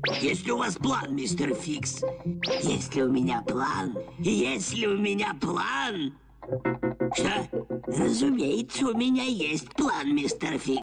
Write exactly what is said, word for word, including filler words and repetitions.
Есть ли у вас план, мистер Фикс? Есть ли у меня план? Есть ли у меня план? Что? Разумеется, у меня есть план, мистер Фикс.